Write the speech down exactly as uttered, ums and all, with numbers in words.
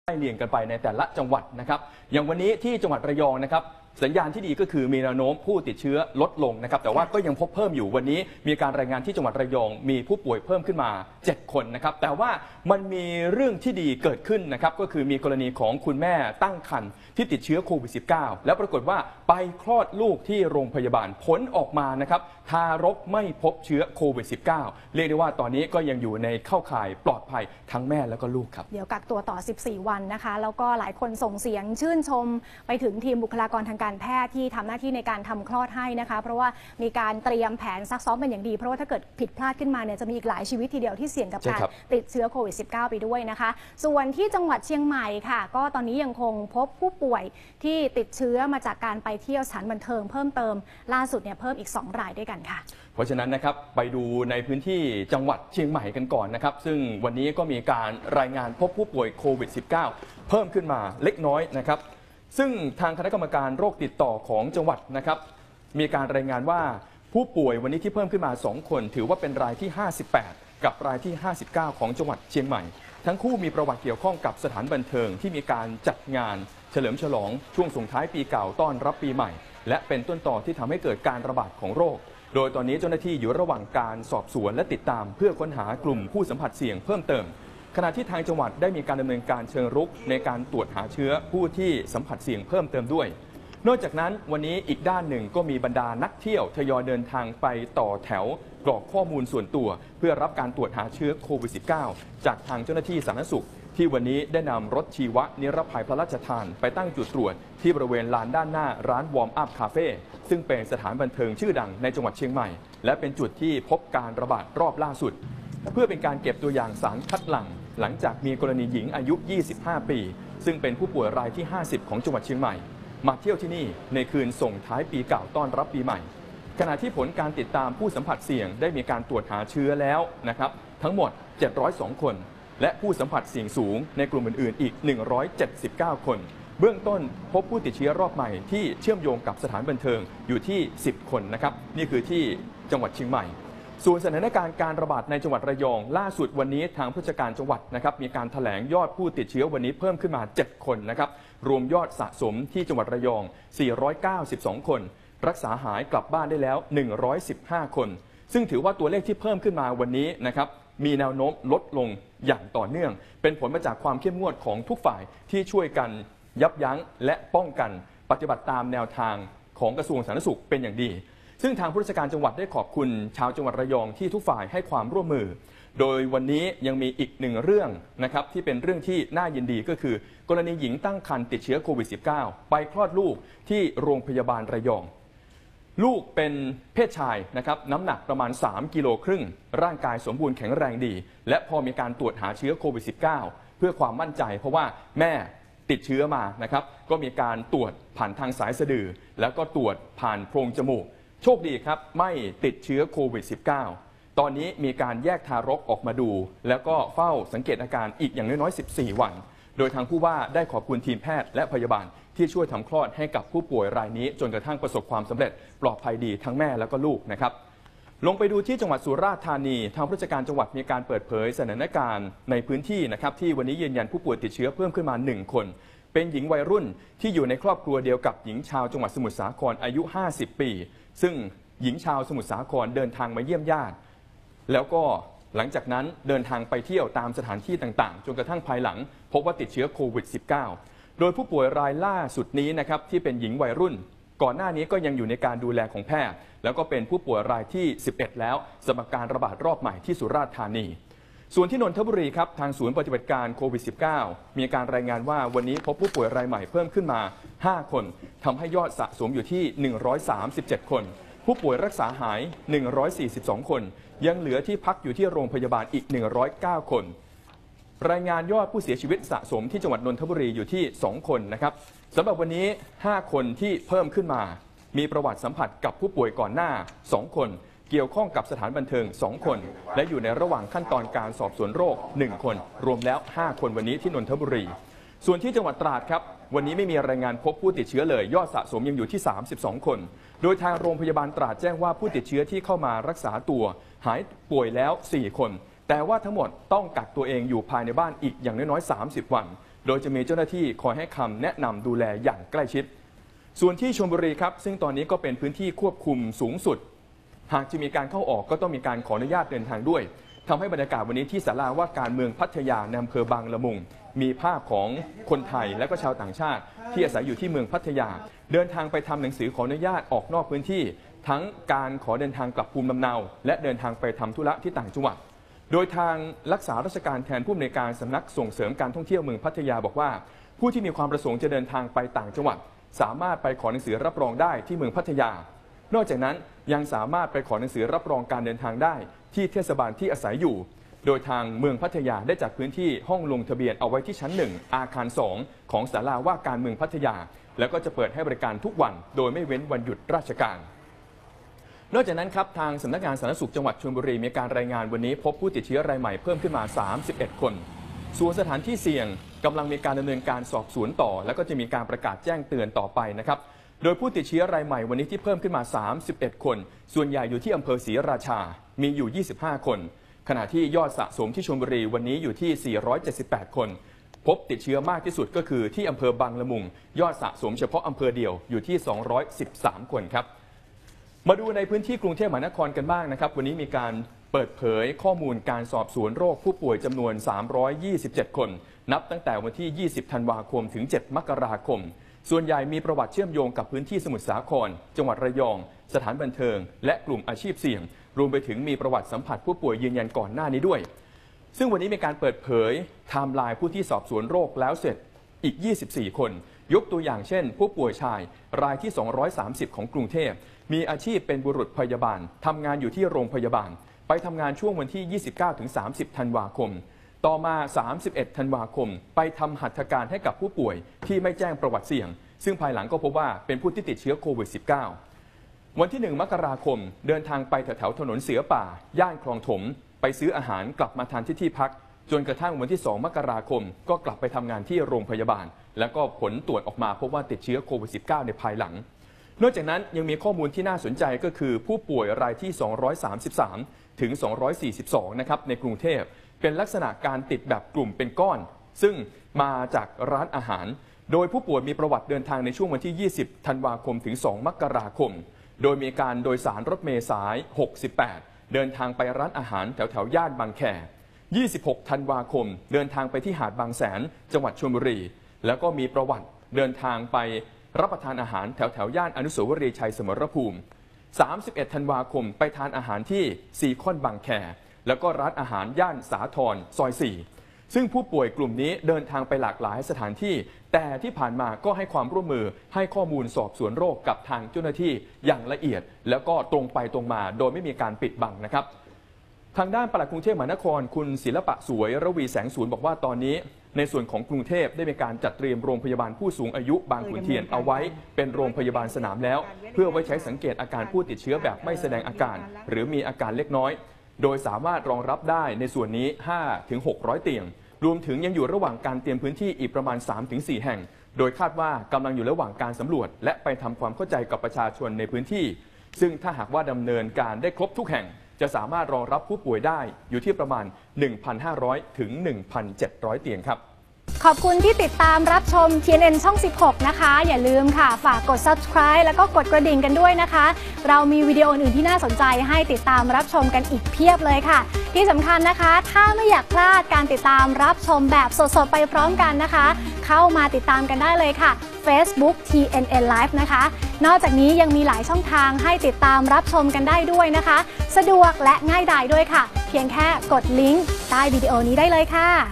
ไล่เรียงกันไปในแต่ละจังหวัดนะครับอย่างวันนี้ที่จังหวัดระยองนะครับสัญญาณที่ดีก็คือมีแนวโน้มผู้ติดเชื้อลดลงนะครับแต่ว่าก็ยังพบเพิ่มอยู่วันนี้มีการรายงานที่จังหวัดระยองมีผู้ป่วยเพิ่มขึ้นมาเจ็ดคนนะครับแต่ว่ามันมีเรื่องที่ดีเกิดขึ้นนะครับก็คือมีกรณีของคุณแม่ตั้งครรภ์ที่ติดเชื้อโควิด สิบเก้า แล้วปรากฏว่าไปคลอดลูกที่โรงพยาบาลผลออกมานะครับทารกไม่พบเชื้อโควิด สิบเก้า เรียกได้ว่าตอนนี้ก็ยังอยู่ในเข้าข่ายปลอดภัยทั้งแม่แล้วก็ลูกครับเดี๋ยวกักตัวต่อสิบสี่วันนะคะแล้วก็หลายคนส่งเสียงชื่นชมไปถึงทีมบุคลากรทางการแพทย์ที่ทำหน้าที่ในการทำคลอดให้นะคะเพราะว่ามีการเตรียมแผนซักซ้อมเป็นอย่างดีเพราะว่าถ้าเกิดผิดพลาดขึ้นมาเนี่ยจะมีอีกหลายชีวิตทีเดียวที่เสี่ยงกับการติดเชื้อโควิด สิบเก้า ไปด้วยนะคะส่วนที่จังหวัดเชียงใหม่ค่ะก็ตอนนี้ยังคงพบผู้ป่วยที่ติดเชื้อมาจากการไปเที่ยวสถานบันเทิงเพิ่มเติมล่าสุดเนี่ยเพิ่มอีกสองรายด้วยกันค่ะเพราะฉะนั้นนะครับไปดูในพื้นที่จังหวัดเชียงใหม่กันก่อนนะครับซึ่งวันนี้ก็มีการรายงานพบผู้ป่วยโควิด สิบเก้า เพิ่มขึ้นมาเล็กน้อยนะครับซึ่งทางคณะกรรมการโรคติดต่อของจังหวัดนะครับมีการรายงานว่าผู้ป่วยวันนี้ที่เพิ่มขึ้นมาสองคนถือว่าเป็นรายที่ห้าสิบแปดกับรายที่ห้าสิบเก้าของจังหวัดเชียงใหม่ทั้งคู่มีประวัติเกี่ยวข้องกับสถานบันเทิงที่มีการจัดงานเฉลิมฉลองช่วงส่งท้ายปีเก่าต้อนรับปีใหม่และเป็นต้นต่อที่ทำให้เกิดการระบาดของโรคโดยตอนนี้เจ้าหน้าที่อยู่ระหว่างการสอบสวนและติดตามเพื่อค้นหากลุ่มผู้สัมผัสเสี่ยงเพิ่มเติมขณะที่ทางจังหวัดได้มีการดำเนินการเชิงรุกในการตรวจหาเชื้อผู้ที่สัมผัสเสี่ยงเพิ่มเติมด้วยนอกจากนั้นวันนี้อีกด้านหนึ่งก็มีบรรดานักเที่ยวทยอยเดินทางไปต่อแถวกรอกข้อมูลส่วนตัวเพื่อรับการตรวจหาเชื้อโควิด สิบเก้า จากทางเจ้าหน้าที่สาธารณสุขที่วันนี้ได้นำรถชีวนิรภัยพระราชทานไปตั้งจุดตรวจที่บริเวณลานด้านหน้าร้านวอร์มอัพคาเฟ่ซึ่งเป็นสถานบันเทิงชื่อดังในจังหวัดเชียงใหม่และเป็นจุดที่พบการระบาดรอบล่าสุดเพื่อเป็นการเก็บตัวอย่างสารคัดหลั่งหลังจากมีกรณีหญิงอายุยี่สิบห้าปีซึ่งเป็นผู้ป่วยรายที่ห้าสิบของจังหวัดเชียงใหม่มาเที่ยวที่นี่ในคืนส่งท้ายปีเก่าต้อนรับปีใหม่ขณะที่ผลการติดตามผู้สัมผัสเสี่ยงได้มีการตรวจหาเชื้อแล้วนะครับทั้งหมดเจ็ดร้อยสองคนและผู้สัมผัสเสี่ยงสูงในกลุ่มอื่นๆอีกหนึ่งร้อยเจ็ดสิบเก้าคนเบื้องต้นพบผู้ติดเชื้อรอบใหม่ที่เชื่อมโยงกับสถานบันเทิงอยู่ที่สิบคนนะครับนี่คือที่จังหวัดเชียงใหม่ส่วนสถานการณ์การระบาดในจังหวัดระยองล่าสุดวันนี้ทางผู้จัดการจังหวัดนะครับมีการแถลงยอดผู้ติดเชื้อวันนี้เพิ่มขึ้นมาเจ็ดคนนะครับรวมยอดสะสมที่จังหวัดระยองสี่ร้อยเก้าสิบสองคนรักษาหายกลับบ้านได้แล้วหนึ่งร้อยสิบห้าคนซึ่งถือว่าตัวเลขที่เพิ่มขึ้นมาวันนี้นะครับมีแนวโน้มลดลงอย่างต่อเนื่องเป็นผลมาจากความเข้มงวดของทุกฝ่ายที่ช่วยกันยับยั้งและป้องกันปฏิบัติตามแนวทางของกระทรวงสาธารณสุขเป็นอย่างดีซึ่งทางผู้ราชการจังหวัดได้ขอบคุณชาวจังหวัดระยองที่ทุกฝ่ายให้ความร่วมมือโดยวันนี้ยังมีอีกหนึ่งเรื่องนะครับที่เป็นเรื่องที่น่ายินดีก็คือกรณีหญิงตั้งครรภ์ติดเชื้อโควิด สิบเก้า ไปคลอดลูกที่โรงพยาบาลระยองลูกเป็นเพศชายนะครับน้ำหนักประมาณสามกิโลครึ่งร่างกายสมบูรณ์แข็งแรงดีและพอมีการตรวจหาเชื้อโควิด สิบเก้า เพื่อความมั่นใจเพราะว่าแม่ติดเชื้อมานะครับก็มีการตรวจผ่านทางสายสะดือแล้วก็ตรวจผ่านโพรงจมูกโชคดีครับไม่ติดเชื้อโควิด สิบเก้า ตอนนี้มีการแยกทารกออกมาดูแล้วก็เฝ้าสังเกตอาการอีกอย่างน้อยๆสิบสี่วันโดยทางผู้ว่าได้ขอบคุณทีมแพทย์และพยาบาลที่ช่วยทำคลอดให้กับผู้ป่วยรายนี้จนกระทั่งประสบความสำเร็จปลอดภัยดีทั้งแม่แล้วก็ลูกนะครับลงไปดูที่จังหวัดสุราษฎร์ธานีทางผู้ราชการจังหวัดมีการเปิดเผยสถานการณ์ในพื้นที่นะครับที่วันนี้ยืนยันผู้ป่วยติดเชื้อเพิ่มขึ้นมาหนึ่งคนเป็นหญิงวัยรุ่นที่อยู่ในครอบครัวเดียวกับหญิงชาวจังหวัดสมุทรสาครอายุห้าสิบปีซึ่งหญิงชาวสมุทรสาครเดินทางมาเยี่ยมญาติแล้วก็หลังจากนั้นเดินทางไปเที่ยวตามสถานที่ต่างๆจนกระทั่งภายหลังพบว่าติดเชื้อโควิด สิบเก้า โดยผู้ป่วยรายล่าสุดนี้นะครับที่เป็นหญิงวัยรุ่นก่อนหน้านี้ก็ยังอยู่ในการดูแลของแพทย์แล้วก็เป็นผู้ป่วยรายที่สิบเอ็ดแล้วสำหรับการระบาดรอบใหม่ที่สุราษฎร์ธานีส่วนที่นนทบุรีครับทางศูนย์ปฏิบัติการโควิด สิบเก้า มีการรายงานว่าวันนี้พบผู้ป่วยรายใหม่เพิ่มขึ้นมาห้าคนทำให้ยอดสะสมอยู่ที่หนึ่งร้อยสามสิบเจ็ดคนผู้ป่วยรักษาหายหนึ่งร้อยสี่สิบสองคนยังเหลือที่พักอยู่ที่โรงพยาบาลอีกหนึ่งร้อยเก้าคนรายงานยอดผู้เสียชีวิตสะสมที่จังหวัดนนทบุรีอยู่ที่สองคนนะครับสำหรับวันนี้ห้าคนที่เพิ่มขึ้นมามีประวัติสัมผัสกับผู้ป่วยก่อนหน้าสองคนเกี่ยวข้องกับสถานบันเทิงสองคนและอยู่ในระหว่างขั้นตอนการสอบสวนโรคหนึ่งคนรวมแล้วห้าคนวันนี้ที่นนทบุรีส่วนที่จังหวัดตราดครับวันนี้ไม่มีรายงานพบผู้ติดเชื้อเลยยอดสะสมยังอยู่ที่สามสิบสองคนโดยทางโรงพยาบาลตราดแจ้งว่าผู้ติดเชื้อที่เข้ามารักษาตัวหายป่วยแล้วสี่คนแต่ว่าทั้งหมดต้องกักตัวเองอยู่ภายในบ้านอีกอย่างน้อยๆสามสิบวันโดยจะมีเจ้าหน้าที่คอยให้คำแนะนำดูแลอย่างใกล้ชิดส่วนที่ชลบุรีครับซึ่งตอนนี้ก็เป็นพื้นที่ควบคุมสูงสุดหากจะมีการเข้าออกก็ต้องมีการขออนุญาตเดินทางด้วยทำให้บรรยากาศวันนี้ที่ศาลาว่าการเมืองพัทยาในอำเภอบางละมุงมีภาพของคนไทยและก็ชาวต่างชาติที่อาศัยอยู่ที่เมืองพัทยาเดินทางไปทำหนังสือขออนุญาตออกนอกพื้นที่ทั้งการขอเดินทางกลับภูมิลำเนาและเดินทางไปทำธุระที่ต่างจังหวัดโดยทางรักษาราชการแทนผู้อำนวยการสำนักส่งเสริมการท่องเที่ยวเมืองพัทยาบอกว่าผู้ที่มีความประสงค์จะเดินทางไปต่างจังหวัดสามารถไปขอหนังสือรับรองได้ที่เมืองพัทยานอกจากนั้นยังสามารถไปขอหนังสือรับรองการเดินทางได้ที่เทศบาลที่อาศัยอยู่โดยทางเมืองพัทยาได้จัดพื้นที่ห้องลงทะเบียนเอาไว้ที่ชั้นหนึ่งอาคารสองของศาลาว่าการเมืองพัทยาแล้วก็จะเปิดให้บริการทุกวันโดยไม่เว้นวันหยุดราชการนอกจากนั้นครับทางสำนักงานสาธารณสุขจังหวัดชลบุรีมีการรายงานวันนี้พบผู้ติดเชื้อรายใหม่เพิ่มขึ้นมาสามสิบเอ็ดคนส่วนสถานที่เสี่ยงกำลังมีการดำเนินการสอบสวนต่อแล้วก็จะมีการประกาศแจ้งเตือนต่อไปนะครับโดยผู้ติดเชื้อรายใหม่วันนี้ที่เพิ่มขึ้นมาสามสิบเอ็ดคนส่วนใหญ่อยู่ที่อำเภอศรีราชามีอยู่ยี่สิบห้าคนขณะที่ยอดสะสมที่ชลบุรีวันนี้อยู่ที่สี่ร้อยเจ็ดสิบแปดคนพบติดเชื้อมากที่สุดก็คือที่อำเภอบางละมุงยอดสะสมเฉพาะอำเภอเดียวอยู่ที่สองร้อยสิบสามคนครับมาดูในพื้นที่กรุงเทพมหานครกันบ้างนะครับวันนี้มีการเปิดเผยข้อมูลการสอบสวนโรคผู้ป่วยจำนวนสามร้อยยี่สิบเจ็ดคนนับตั้งแต่วันที่ยี่สิบธันวาคมถึงเจ็ดมกราคมส่วนใหญ่มีประวัติเชื่อมโยงกับพื้นที่สมุทรสาครจังหวัดระยองสถานบันเทิงและกลุ่มอาชีพเสี่ยงรวมไปถึงมีประวัติสัมผัสผู้ป่วยยืนยันก่อนหน้านี้ด้วยซึ่งวันนี้มีการเปิดเผยไทม์ไลน์ผู้ที่สอบสวนโรคแล้วเสร็จอีกยี่สิบสี่คนยกตัวอย่างเช่นผู้ป่วยชายรายที่สองร้อยสามสิบของกรุงเทพมีอาชีพเป็นบุรุษพยาบาลทำงานอยู่ที่โรงพยาบาลไปทำงานช่วงวันที่ ยี่สิบเก้าถึงสามสิบ ธันวาคมต่อมาสามสิบเอ็ดธันวาคมไปทำหัตถการให้กับผู้ป่วยที่ไม่แจ้งประวัติเสี่ยงซึ่งภายหลังก็พบว่าเป็นผู้ที่ติดเชื้อโควิด สิบเก้า วันที่หนึ่งมกราคมเดินทางไปแถวๆถนนเสือป่าย่านคลองถมไปซื้ออาหารกลับมาทานที่ที่พักจนกระทั่งวันที่สองมกราคมก็กลับไปทำงานที่โรงพยาบาลแล้วก็ผลตรวจออกมาพบว่าติดเชื้อโควิด สิบเก้า ในภายหลังนอกจากนั้นยังมีข้อมูลที่น่าสนใจก็คือผู้ป่วยรายที่สองร้อยสามสิบสามถึงสองร้อยสี่สิบสองนะครับในกรุงเทพเป็นลักษณะการติดแบบกลุ่มเป็นก้อนซึ่งมาจากร้านอาหารโดยผู้ป่วยมีประวัติเดินทางในช่วงวันที่ยี่สิบธันวาคมถึงสองมกราคมโดยมีการโดยสารรถเมล์สายหกสิบแปดเดินทางไปร้านอาหารแถวแถวย่านบางแคยี่สิบหกธันวาคมเดินทางไปที่หาดบางแสนจังหวัดชลบุรีแล้วก็มีประวัติเดินทางไปรับประทานอาหารแถวแถวย่านอนุสาวรีย์ชัยสมรภูมิสามสิบเอ็ดธันวาคมไปทานอาหารที่ซีคอนบางแคแล้วก็ร้านอาหารย่านสาทรซอยสี่ซึ่งผู้ป่วยกลุ่มนี้เดินทางไปหลากหลายสถานที่แต่ที่ผ่านมาก็ให้ความร่วมมือให้ข้อมูลสอบสวนโรคกับทางเจ้าหน้าที่อย่างละเอียดแล้วก็ตรงไปตรงมาโดยไม่มีการปิดบังนะครับทางด้านปลัดกรุงเทพมหานครคุณศิลปะสวยระวีแสงศูนย์บอกว่าตอนนี้ในส่วนของกรุงเทพได้มีการจัดเตรียมโรงพยาบาลผู้สูงอายุบางขุนเทียนเอาไว้เป็นโรงพยาบาลสนามแล้วเพื่อไว้ใช้สังเกตอาการผู้ติดเชื้อแบบไม่แสดงอาการหรือมีอาการเล็กน้อยโดยสามารถรองรับได้ในส่วนนี้ ห้าถึงหกร้อย เตียงรวมถึงยังอยู่ระหว่างการเตรียมพื้นที่อีกประมาณ สามถึงสี่ แห่งโดยคาดว่ากำลังอยู่ระหว่างการสำรวจและไปทำความเข้าใจกับประชาชนในพื้นที่ซึ่งถ้าหากว่าดำเนินการได้ครบทุกแห่งจะสามารถรองรับผู้ป่วยได้อยู่ที่ประมาณ หนึ่งพันห้าร้อย ถึง หนึ่งพันเจ็ดร้อย เตียงครับขอบคุณที่ติดตามรับชม ที เอ็น เอ็น ช่อง สิบหก นะคะอย่าลืมค่ะฝากกด ซับสไครบ์ แล้วก็กดกระดิ่งกันด้วยนะคะเรามีวิดีโออื่นที่น่าสนใจให้ติดตามรับชมกันอีกเพียบเลยค่ะที่สำคัญนะคะถ้าไม่อยากพลาดการติดตามรับชมแบบสดๆไปพร้อมกันนะคะเข้ามาติดตามกันได้เลยค่ะ Facebook ที เอ็น เอ็น Live นะคะนอกจากนี้ยังมีหลายช่องทางให้ติดตามรับชมกันได้ด้วยนะคะสะดวกและง่ายดายด้วยค่ะเพียงแค่กดลิงก์ใต้วิดีโอนี้ได้เลยค่ะ